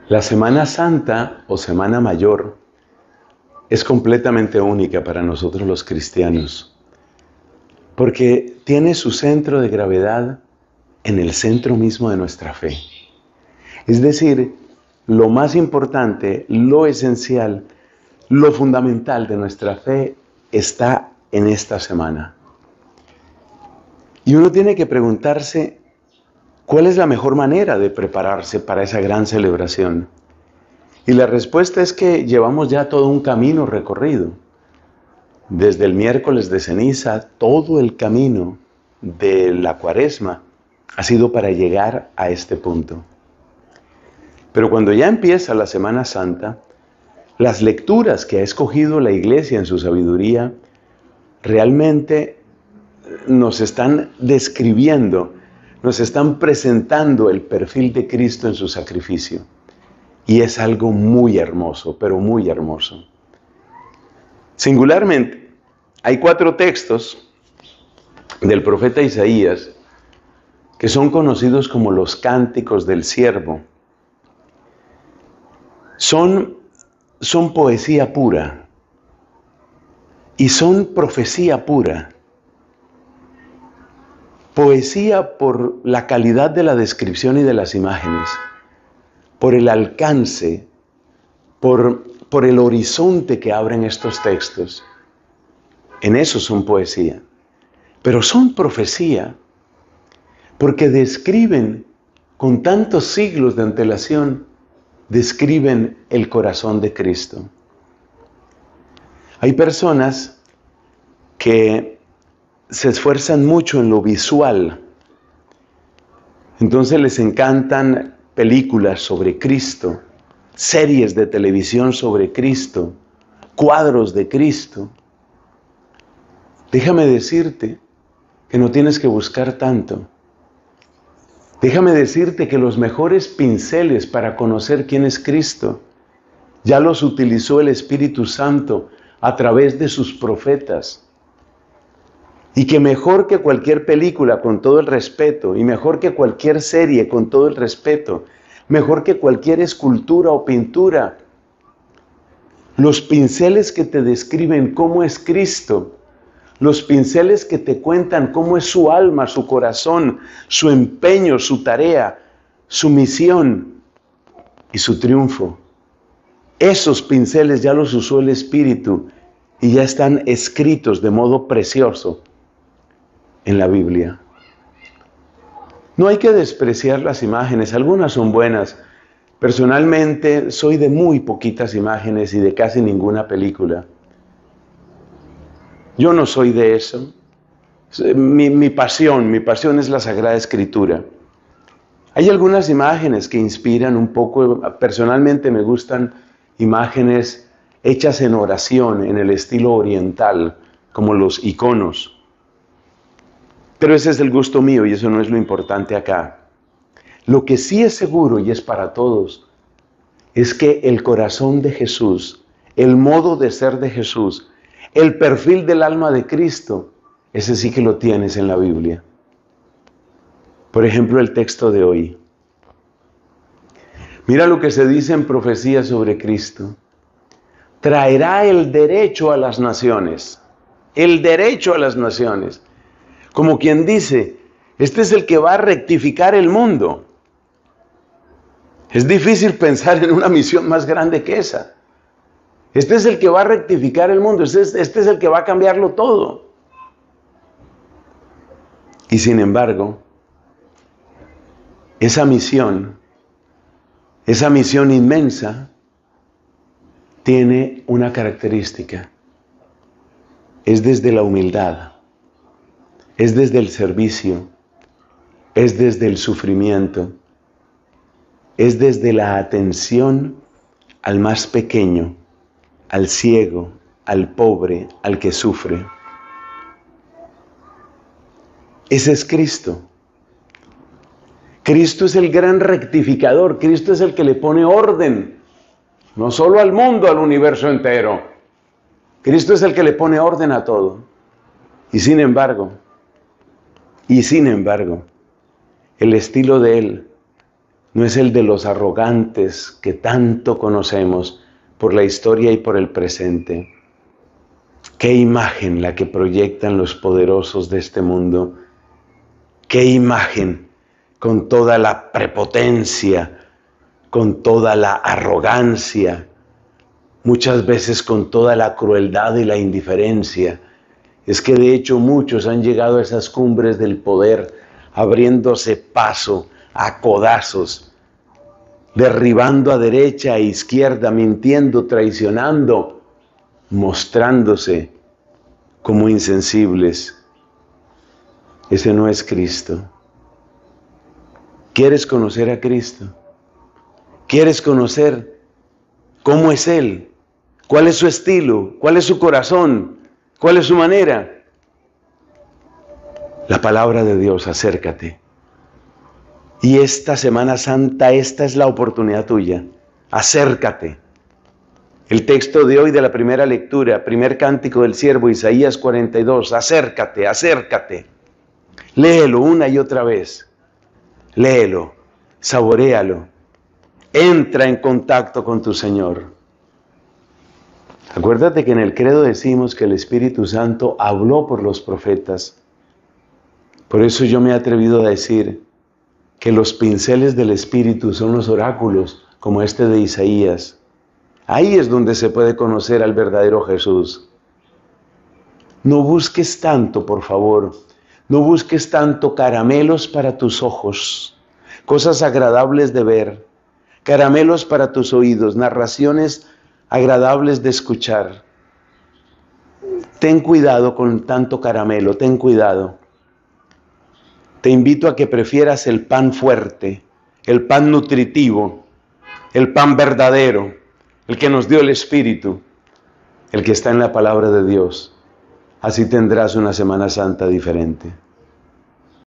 La Semana Santa o Semana Mayor es completamente única para nosotros los cristianos, porque tiene su centro de gravedad en el centro mismo de nuestra fe. Es decir, lo más importante, lo esencial, lo fundamental de nuestra fe está en esta semana. Y uno tiene que preguntarse, ¿cuál es la mejor manera de prepararse para esa gran celebración? Y la respuesta es que llevamos ya todo un camino recorrido. Desde el miércoles de ceniza, todo el camino de la Cuaresma ha sido para llegar a este punto. Pero cuando ya empieza la Semana Santa, las lecturas que ha escogido la Iglesia en su sabiduría realmente nos están describiendo, nos están presentando el perfil de Cristo en su sacrificio. Y es algo muy hermoso, pero muy hermoso. Singularmente, hay 4 textos del profeta Isaías que son conocidos como los cánticos del siervo. Son poesía pura y son profecía pura. Poesía por la calidad de la descripción y de las imágenes, por el alcance, por el horizonte que abren estos textos. En eso son poesía. Pero son profecía porque describen, con tantos siglos de antelación, describen el corazón de Cristo. Hay personas que se esfuerzan mucho en lo visual. Entonces les encantan películas sobre Cristo, series de televisión sobre Cristo, cuadros de Cristo. Déjame decirte que no tienes que buscar tanto. Déjame decirte que los mejores pinceles para conocer quién es Cristo ya los utilizó el Espíritu Santo a través de sus profetas. Y que mejor que cualquier película, con todo el respeto, y mejor que cualquier serie, con todo el respeto, mejor que cualquier escultura o pintura, los pinceles que te describen cómo es Cristo, los pinceles que te cuentan cómo es su alma, su corazón, su empeño, su tarea, su misión y su triunfo. Esos pinceles ya los usó el Espíritu y ya están escritos de modo precioso en la Biblia. No hay que despreciar las imágenes, algunas son buenas. Personalmente soy de muy poquitas imágenes y de casi ninguna película. Yo no soy de eso. Mi pasión es la Sagrada Escritura. Hay algunas imágenes que inspiran un poco, personalmente me gustan imágenes hechas en oración, en el estilo oriental, como los iconos. Pero ese es el gusto mío y eso no es lo importante acá. Lo que sí es seguro y es para todos, es que el corazón de Jesús, el modo de ser de Jesús, el perfil del alma de Cristo, ese sí que lo tienes en la Biblia. Por ejemplo, el texto de hoy. Mira lo que se dice en profecía sobre Cristo. Traerá el derecho a las naciones. El derecho a las naciones. Como quien dice, este es el que va a rectificar el mundo. Es difícil pensar en una misión más grande que esa. Este es el que va a rectificar el mundo. Este es el que va a cambiarlo todo. Y sin embargo, esa misión inmensa, tiene una característica. Es desde la humildad. Es desde el servicio, es desde el sufrimiento, es desde la atención al más pequeño, al ciego, al pobre, al que sufre. Ese es Cristo. Cristo es el gran rectificador, Cristo es el que le pone orden, no solo al mundo, al universo entero. Cristo es el que le pone orden a todo. Y sin embargo, el estilo de Él no es el de los arrogantes que tanto conocemos por la historia y por el presente. Qué imagen la que proyectan los poderosos de este mundo. Qué imagen, con toda la prepotencia, con toda la arrogancia, muchas veces con toda la crueldad y la indiferencia. Es que de hecho muchos han llegado a esas cumbres del poder, abriéndose paso a codazos, derribando a derecha e izquierda, mintiendo, traicionando, mostrándose como insensibles. Ese no es Cristo. ¿Quieres conocer a Cristo? ¿Quieres conocer cómo es Él? ¿Cuál es su estilo? ¿Cuál es su corazón? ¿Cuál es su manera? La palabra de Dios, acércate. Y esta Semana Santa, esta es la oportunidad tuya. Acércate. El texto de hoy de la primera lectura, primer cántico del siervo, Isaías 42, acércate, acércate. Léelo una y otra vez. Léelo, saboréalo. Entra en contacto con tu Señor. Acuérdate que en el credo decimos que el Espíritu Santo habló por los profetas. Por eso yo me he atrevido a decir que los pinceles del Espíritu son los oráculos, como este de Isaías. Ahí es donde se puede conocer al verdadero Jesús. No busques tanto, por favor. No busques tanto caramelos para tus ojos, cosas agradables de ver, caramelos para tus oídos, narraciones agradables de escuchar. Ten cuidado con tanto caramelo, ten cuidado. Te invito a que prefieras el pan fuerte, el pan nutritivo, el pan verdadero, el que nos dio el Espíritu, el que está en la palabra de Dios. Así tendrás una Semana Santa diferente.